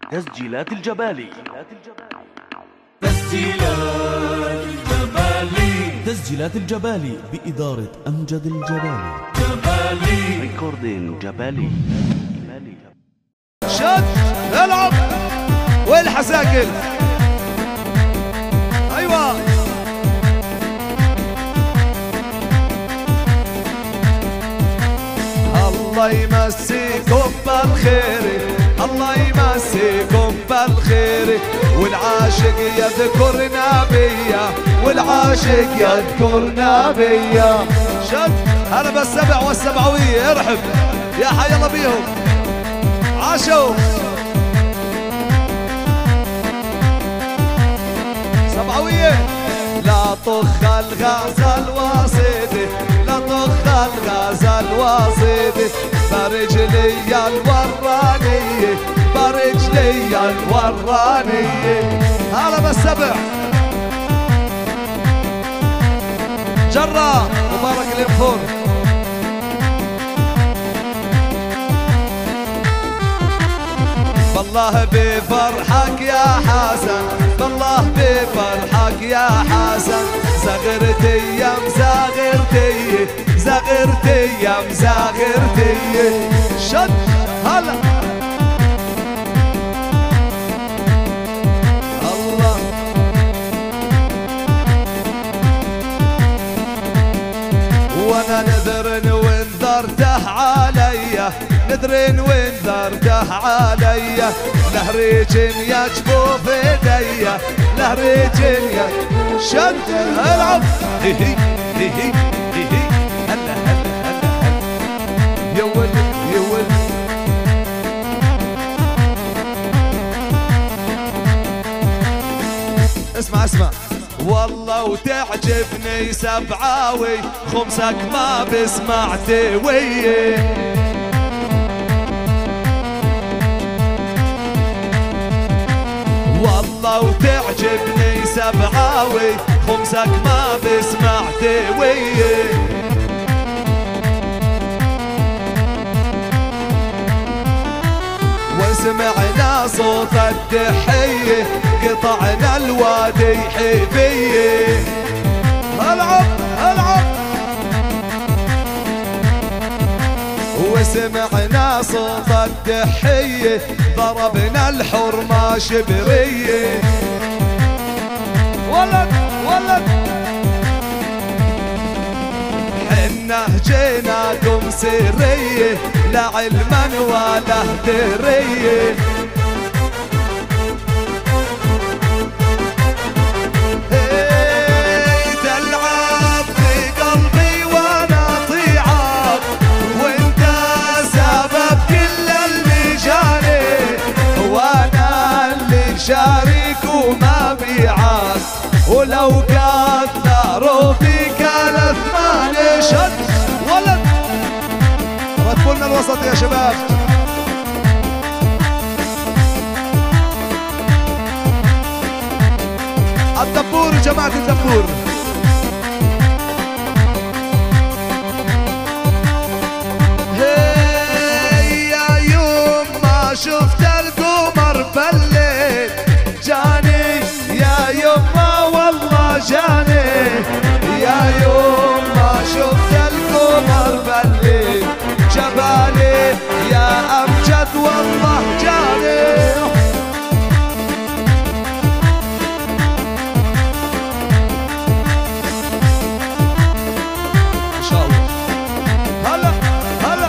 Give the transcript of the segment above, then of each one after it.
تسجيلات الجبالي. تسجيلات الجبالي بإدارة أمجد الجبالي. ريكوردين جبالي. شد العب والحساكل. ايوه الله يمسيكم بالخير، الله يمسيكم بالخير، والعاشق يذكرنا بيا، والعاشق يذكرنا بيا. شد هلا بالسبع والسبعوية، ارحب يا حي الله بيهم. عاشوا سبعوية. لا طخ الغزل واصيدي، لا طخ الغزل واصيدي، برجلي الورانية، برجلي الورانية. هلا بالسبع جرة مبارك اليمفور. بالله بفرحك يا حسن، بالله بفرحك يا حسن، زغرتي يا مزاغرتي، زغرتي يا مزاغرتي. شد هلا الله. وانا نذرن وانذرته عليا، نذرن وانذرته عليا، لهريج يجفوف ايديا، لهريج شد العب. هي هي هي هي هلا هلا هلا هلا يا ولد يا ولد. اسمع اسمع والله وتعجبني سبعاوي، خمسك ما بسمعت ويه. والله وتعجبني سبعاوي، خمسك ما بسمعت ويه. وسمعنا صوت الدحية، قطعنا الوادي حيفية. العب العب. وسمعنا صوت الدحية، ضربنا الحرمة شبرية. ولد ولد حنا جيناكم سرية، لا علما ولا درية. تلعب في قلبي وانا طيعك، وانت سبب كل اللي جاني، وانا اللي شارك وما بيعك، ولو كثروا فيك الاثمان. شد ولد رتبوا لنا الوسط يا شباب. الدبور جماعة الدبور. هي يا يوم ما شفت القمر بالليل، جاني يا يما والله جاني، يا يوم ما شفت القمر بالليل، جبالي يا أمجد والله جاني. إن شاء الله. هلا هلا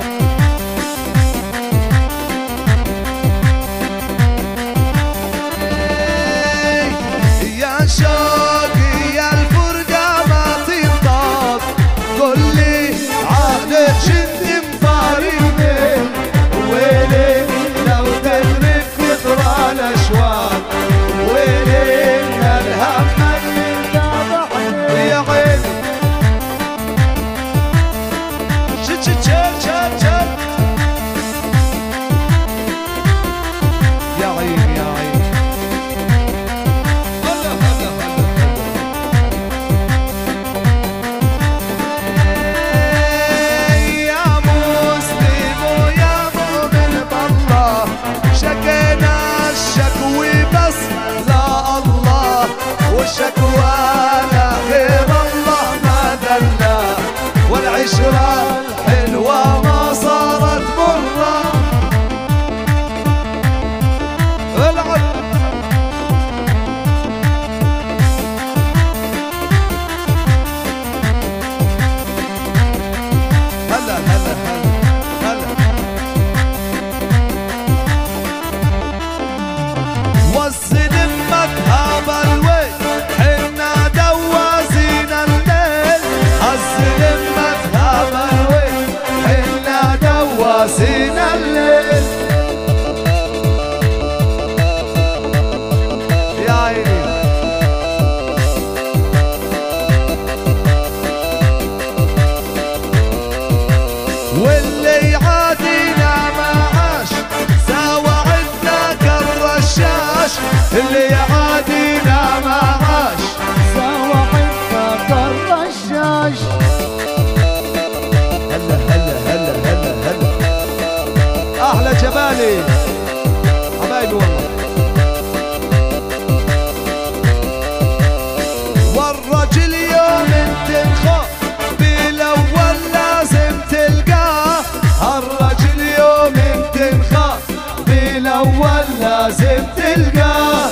يا شوقي يا الفرقة ما تنطاق، قل لي عقلك شد مفارقني، ويلي لو تلقى ولا غير الله ما دلنا، والعشرة الحلوة ما صارت مرة. العب هلا هلا هلا والسلم مذهب الويل حنا دوازين الليل، السلم مذهب الويل حنا دوازين الليل. يا عيني واللي عادينا ما عاش ساوى عندنا كالرشاش، اللي عادينا ما عاش سوا عندنا كالرشاش. هلا هلا هلا هلا هلا احلى جبالي حبايبي والله. والرجل يوم تنخاف بالاول لازم تلقاه، الرجل يوم تنخاف بالاول لازم تلقاه.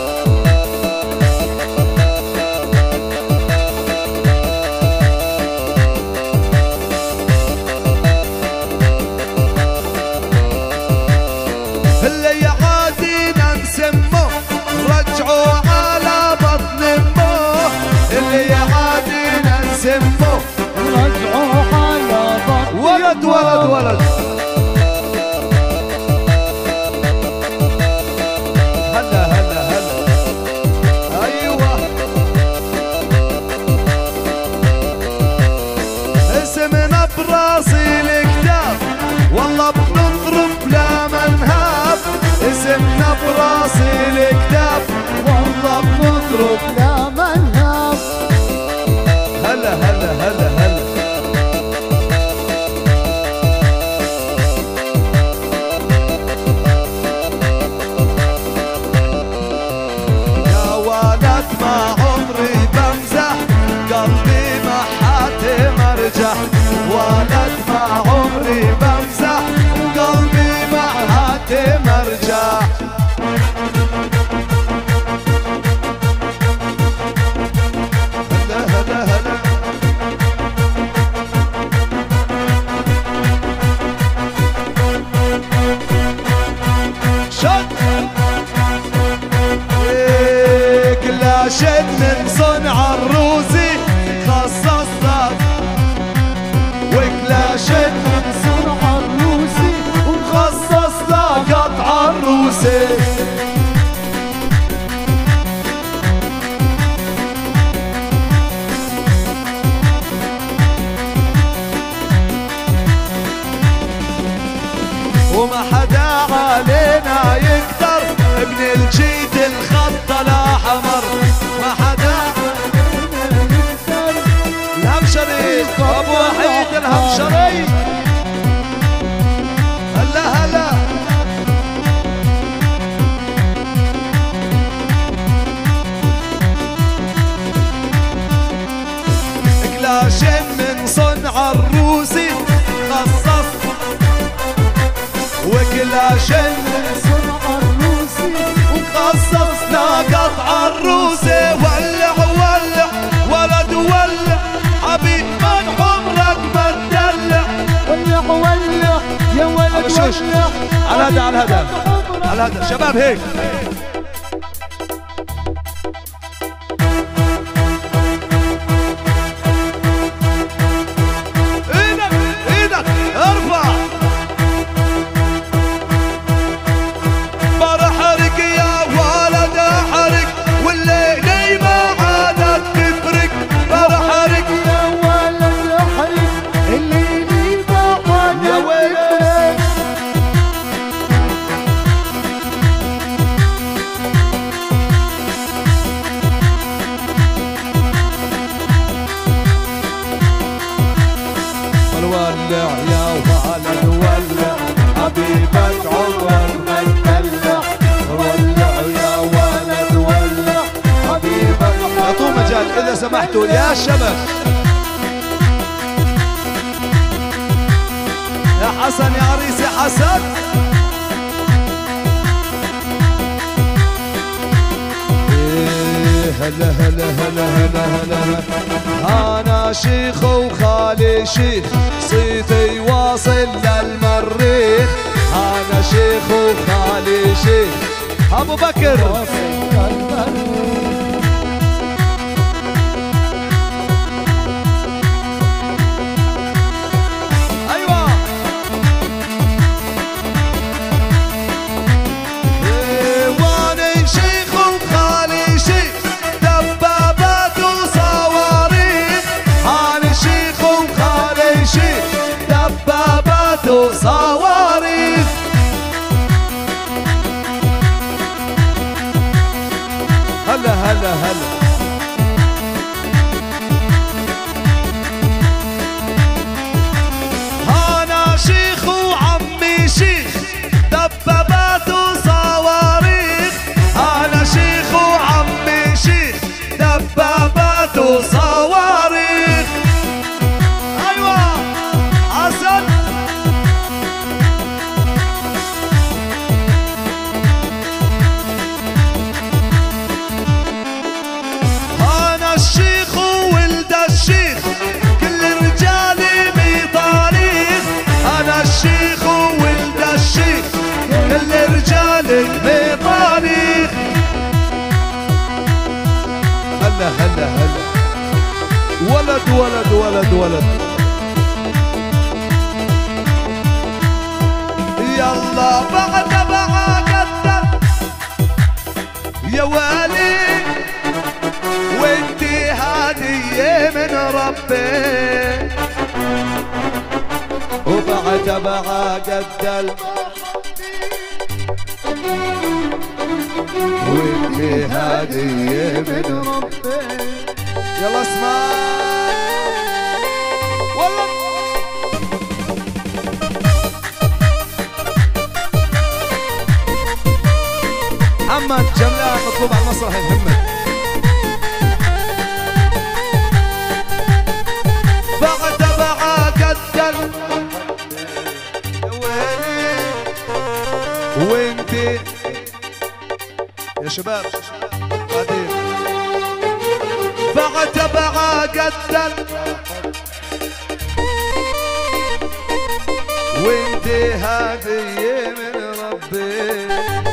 اللي يعادينا نسموه رجعوا على بطن امه، اللي يعادينا نسموه رجعوا على بطن ولد ولد ولد. هلا هلا هلا ايوه اسمنا براسي الكتاب والله بنضرب لا منهاب، اسمنا براسي الكتاب والله بنضرب. لا منهاب. هلا هلا هلا هلا يا ولد ما عمري بمزح، قلبي ما حاتي مرجح، ولد ما عمري بمزح، قلبي ما حاتي مرجح. هلا هلا هلا شد كل شد من صنع الروسي خصصنا، وكل شد من صنع الروسي وخصصنا قطع الروسي. وما حدا علينا يقدر، ابن الجيد الخط الاحمر ما حدا الهمشري ابو وحيد الهمشري. هلا هلا كلاشين من صنع الروسي خصص، وكلاشين من صنع الروسي خصصنا قطع الروسي. ولع ولع ولد ولع حبيب من عمرك ما تدلع. ولع ولع يا ولد ولع على هذا على هذا على هذا شباب هيك. ايدك ايدك ارفع برحرك يا ولد احرك، والليل ما عادت تفرق. برحرك يا ولد احرق الليل ما عاد يا ويلي. يفرق. الشبك يا حسن يا عريس يا حسن. هلا هلا هلا هلا هلا أنا شيخ وخالي شيخ صيتي واصل للمريخ. أنا شيخ وخالي شيخ أبو بكر صواريخ. هلا هلا هلا أنا شيخ وعمي شيخ دبابات وصواريخ. أنا شيخ وعمي شيخ دبابات وصواريخ. أيوة حسن الشيخ وولد الشيخ كل رجالي بطاريخ. أنا الشيخ وولد الشيخ كل رجالي بطاريخ. هلا هلا هلا ولد ولد ولد ولد يلا بعد قدر يا والي وانتي هدية من ربي وبعد قدل وانتي هدية من ربي. يلا اسمع والله محمد جملة مطلوب على المسرح يا محمد. قدل وانتي يا شباب قديم بعد قدل وانتي هدية من ربي.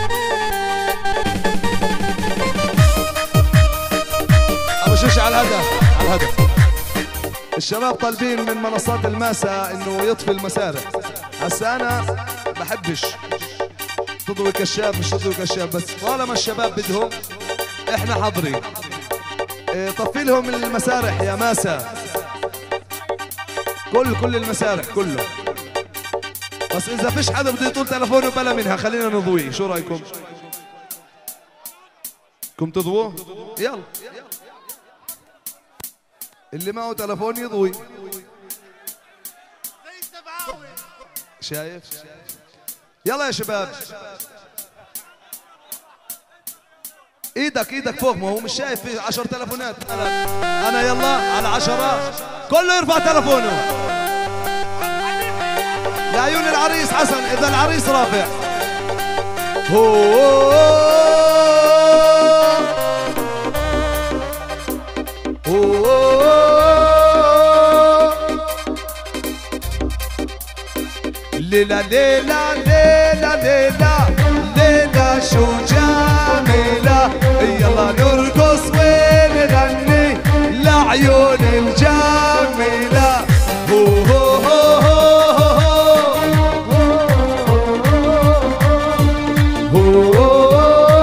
ابو شوش على الهدف على الهدف. الشباب طالبين من منصات الماسة انه يطفي المسارح. هسا انا بحبش تضوي كشاف مش تضوي كشاف، بس طالما الشباب بدهم احنا حاضرين. طفي لهم المسارح يا ماسة، كل المسارح كله. بس اذا فيش حدا بده يطول تلفونه بلا منها خلينا نضويه. شو رايكم؟ كم تضووه؟ يلا اللي معه تلفون يضوي. شايف؟ يلا يا شباب ايدك فوق، ما هو مش شايف في 10 تلفونات. انا يلا على 10 كله يرفع تلفونه لعيون العريس حسن. اذا العريس رافع ليلة ليلة ليلة ليلة ليلة شو جميلة. يلا نرقص ونغني لعيون الجميلة. هو هو هو هو هو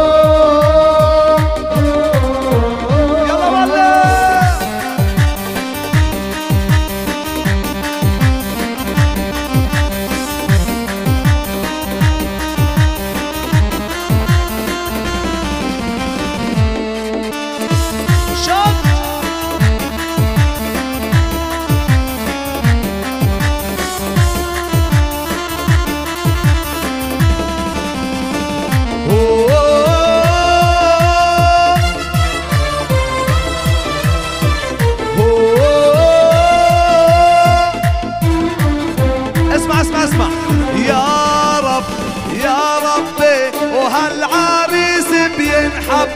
يلا والله.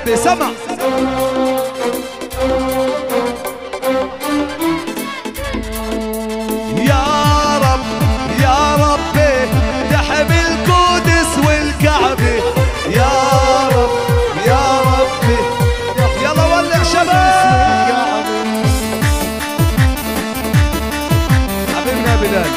ربي سمع. يا رب يا ربي تحمي القدس والكعبة. يا رب يا ربي يلا ولع شباب. حبيبنا بلال.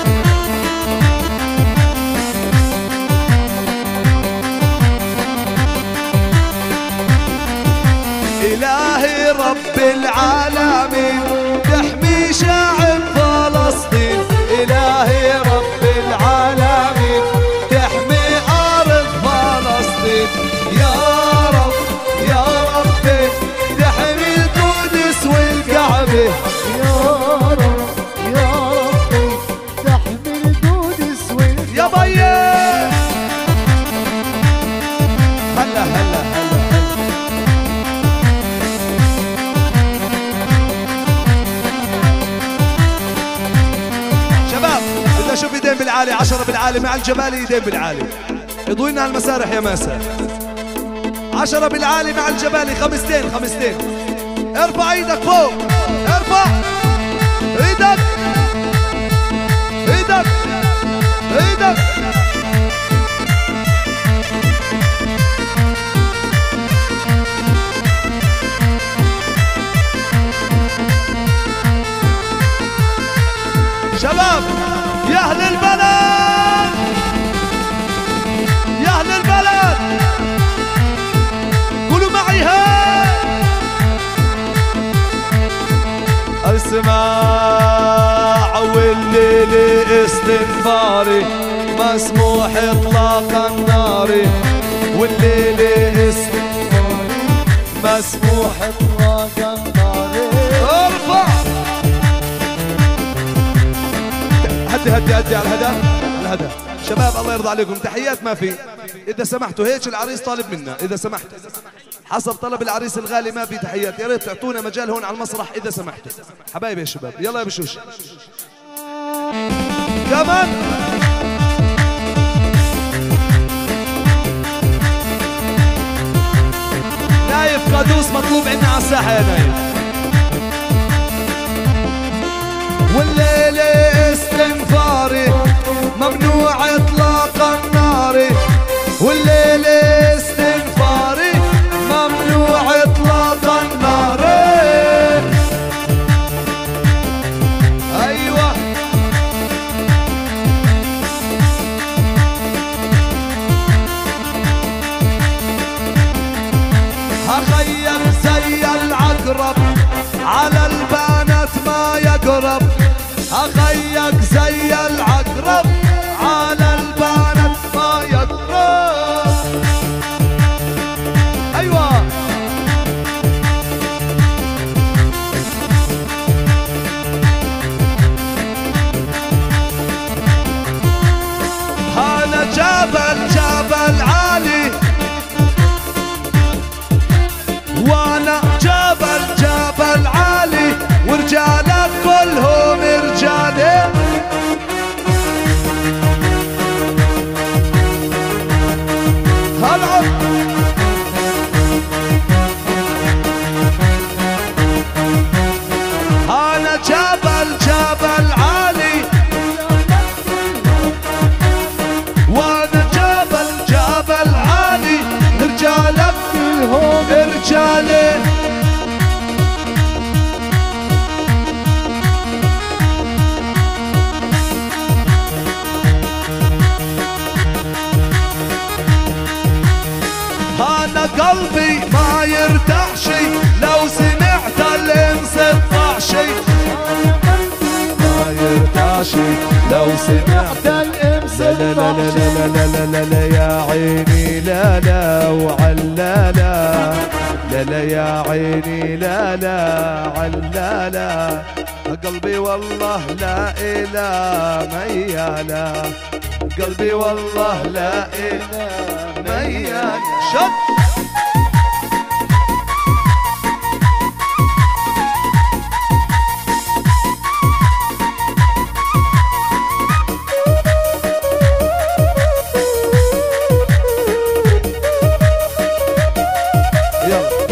إلهي رب العالمين تحمي شعب فلسطين. إلهي رب العالمين تحمي أرض فلسطين. يا رب يا ربي تحمي القدس والكعبة. يا رب يا ربي تحمي القدس والكعبة. يا بيه هلا هلا هلا. شباب بدي اشوف ايدين بالعالي، 10 بالعالي مع الجبالي، ايدين بالعالي اضوي لنا المسارح يا ماسة. 10 بالعالي مع الجبالي، خمستين خمستين. ارفع ايدك فوق، ارفع ايدك ايدك ايدك. شباب يا اهل البلد يا اهل البلد قولوا معي هاي. اسمع والليل استنفاري مسموح اطلاق النار. والليل استنفاري مسموح اطلاق النار. ارفع هدي هدي هدي على الهدى على الهدى. شباب الله يرضى عليكم تحيات ما في. اذا سمحتوا هيك العريس طالب منا، اذا سمحتوا حسب طلب العريس الغالي ما في تحيات. يا ريت تعطونا مجال هون على المسرح اذا سمحتوا حبايبي يا شباب. يلا يا بشوش كمان. نايف قادوس مطلوب عندنا على الساحه يا نايف. والليل استنفاري ممنوع اطلاق النار. والليل استنفاري ممنوع اطلاق النار. ايوه هخيك زي العقرب على البنات ما يقرب. أخيك زي العقرب على البنات ما يقرب. أيوة أنا جبل جبل عالي وأنا جبل جبل عالي ورجالك كلهم رجالي. هلا أنا جبل جبل عالي وأنا جبل جبل عالي رجالك كلهم رجالي. قلبي ما يرتاحش لو سمعت الانس الطعشي. ما يرتاحش لو سمعت الانس الطعشي. لا لا لا لا لا لا يا عيني لا لا وعلالا. لا لا يا عيني لا لا علالا. قلبي والله لا إله ميالا. قلبي والله لا إله ميالا. شد يلا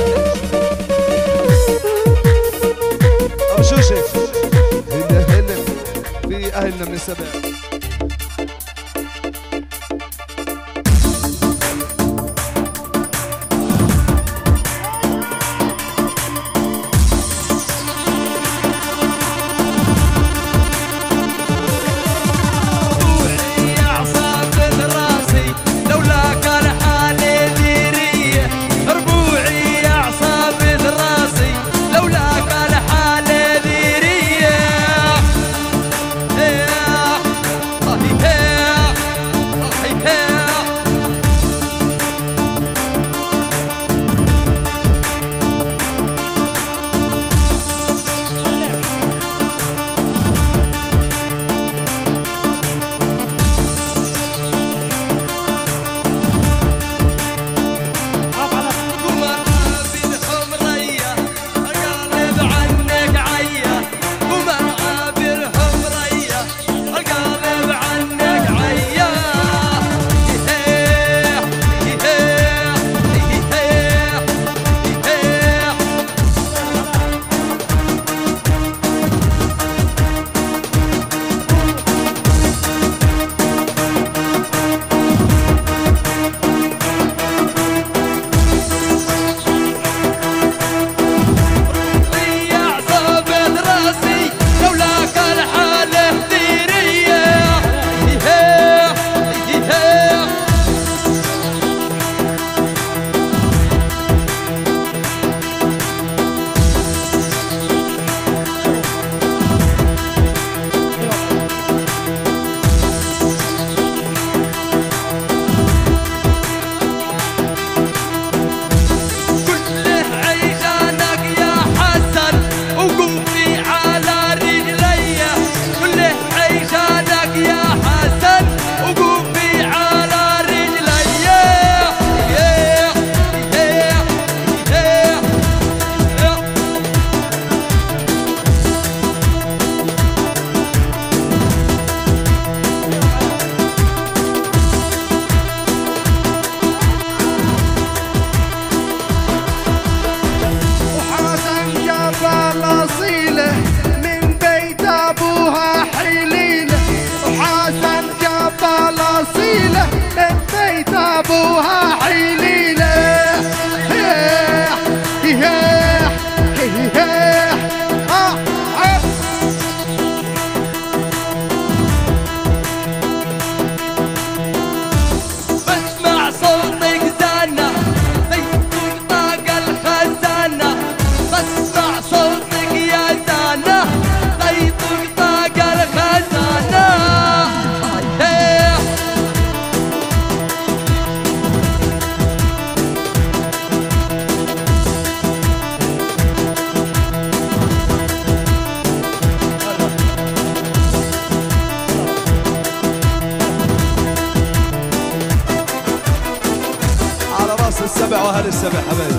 اهل السبع حبايبي.